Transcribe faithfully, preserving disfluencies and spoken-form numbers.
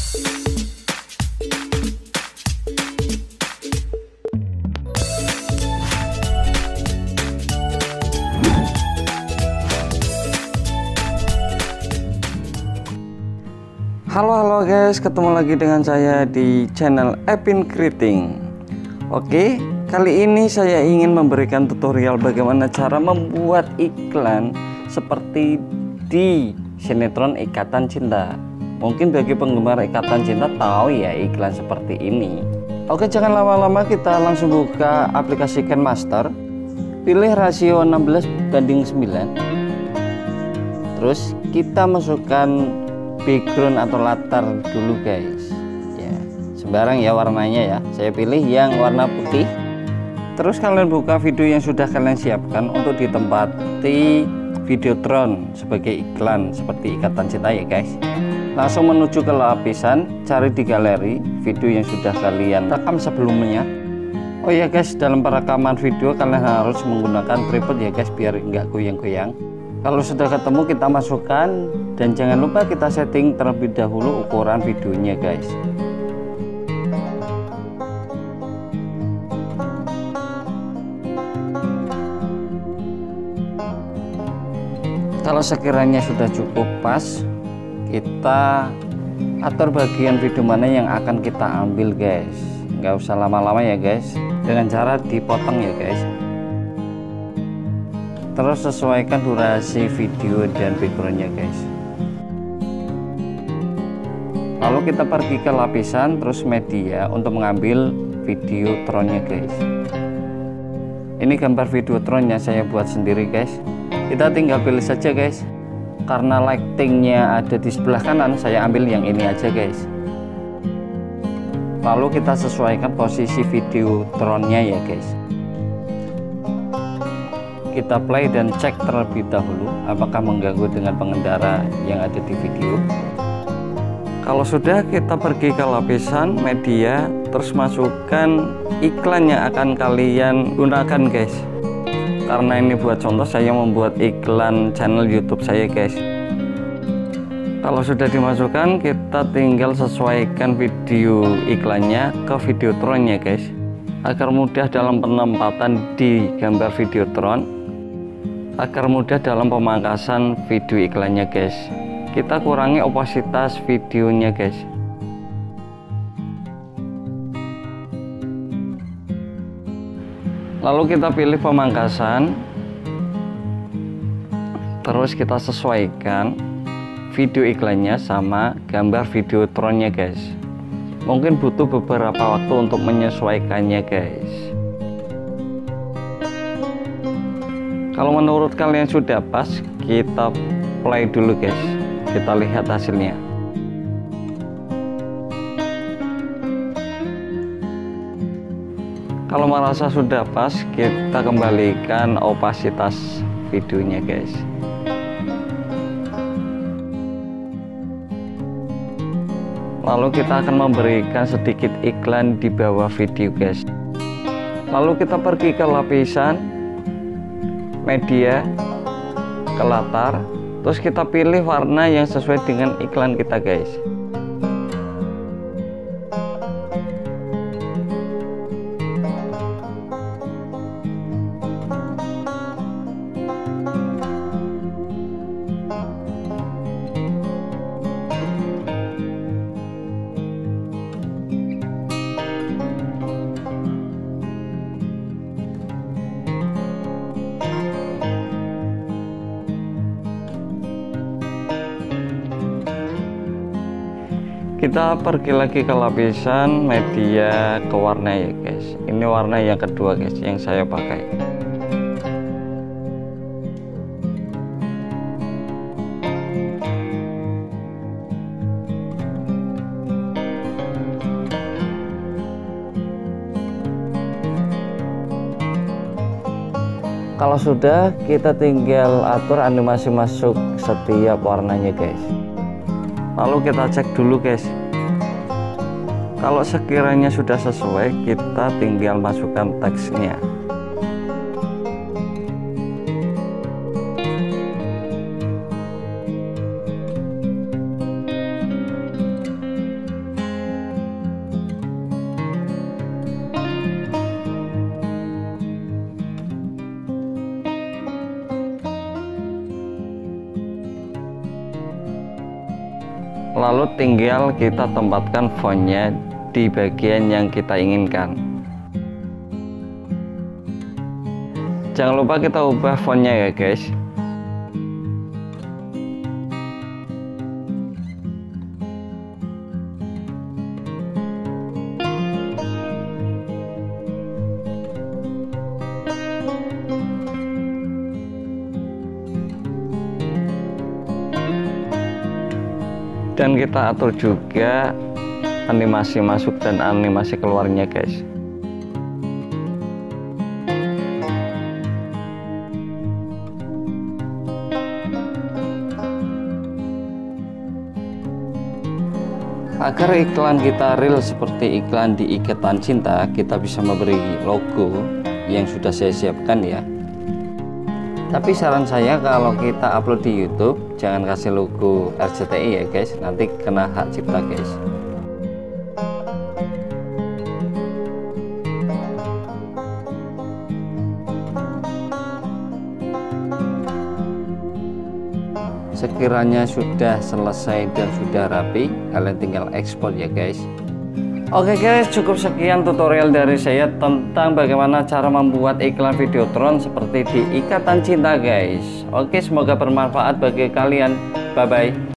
Halo halo guys, ketemu lagi dengan saya di channel Epin Keriting. Oke, kali ini saya ingin memberikan tutorial bagaimana cara membuat iklan seperti di sinetron Ikatan Cinta. Mungkin bagi penggemar Ikatan Cinta tahu ya iklan seperti ini. Oke, jangan lama-lama, kita langsung buka aplikasi KineMaster. Pilih rasio enam belas banding sembilan. Terus kita masukkan background atau latar dulu guys ya, sembarang ya warnanya ya, saya pilih yang warna putih. Terus kalian buka video yang sudah kalian siapkan untuk ditempati Videotron sebagai iklan seperti Ikatan Cinta ya guys. Langsung menuju ke lapisan, cari di galeri video yang sudah kalian rekam sebelumnya. Oh ya guys, dalam perekaman video kalian harus menggunakan tripod ya guys, biar enggak goyang-goyang. Kalau sudah ketemu, kita masukkan, dan jangan lupa kita setting terlebih dahulu ukuran videonya guys. Kalau sekiranya sudah cukup pas, kita atur bagian video mana yang akan kita ambil guys. Nggak usah lama-lama ya guys, dengan cara dipotong ya guys. Terus sesuaikan durasi video dan backgroundnya guys. Lalu kita pergi ke lapisan, terus media untuk mengambil Videotronnya guys. Ini gambar Videotron yang saya buat sendiri guys. Kita tinggal pilih saja guys. Karena lightingnya ada di sebelah kanan, saya ambil yang ini aja guys. Lalu kita sesuaikan posisi Videotronnya ya guys. Kita play dan cek terlebih dahulu apakah mengganggu dengan pengendara yang ada di video. Kalau sudah, kita pergi ke lapisan media, terus masukkan iklan yang akan kalian gunakan guys. Karena ini buat contoh, saya membuat iklan channel YouTube saya guys. Kalau sudah dimasukkan, kita tinggal sesuaikan video iklannya ke Videotronnya guys, agar mudah dalam penempatan di gambar Videotron, agar mudah dalam pemangkasan video iklannya guys. Kita kurangi opasitas videonya guys. Lalu kita pilih pemangkasan, terus kita sesuaikan video iklannya sama gambar Videotronnya guys. Mungkin butuh beberapa waktu untuk menyesuaikannya guys. Kalau menurut kalian sudah pas, kita play dulu guys. Kita lihat hasilnya. Kalau merasa sudah pas, kita kembalikan opasitas videonya guys. Lalu kita akan memberikan sedikit iklan di bawah video guys. Lalu kita pergi ke lapisan media, ke latar, terus kita pilih warna yang sesuai dengan iklan kita guys. Kita pergi lagi ke lapisan media, ke warna ya guys. Ini warna yang kedua guys yang saya pakai. Kalau sudah, kita tinggal atur animasi masuk setiap warnanya guys. Lalu kita cek dulu guys. Kalau sekiranya sudah sesuai, kita tinggal masukkan teksnya. lalu tinggal kita tempatkan fontnya di bagian yang kita inginkan. Jangan lupa kita ubah fontnya ya guys. Dan kita atur juga animasi masuk dan animasi keluarnya guys. Agar iklan kita real seperti iklan di Ikatan Cinta, kita bisa memberi logo yang sudah saya siapkan ya. Tapi saran saya kalau kita upload di YouTube, jangan kasih logo R C T I ya guys, nanti kena hak cipta guys. Sekiranya sudah selesai dan sudah rapi, kalian tinggal ekspor ya guys. Oke guys, cukup sekian tutorial dari saya tentang bagaimana cara membuat iklan Videotron seperti di Ikatan Cinta guys. Oke, semoga bermanfaat bagi kalian. Bye bye.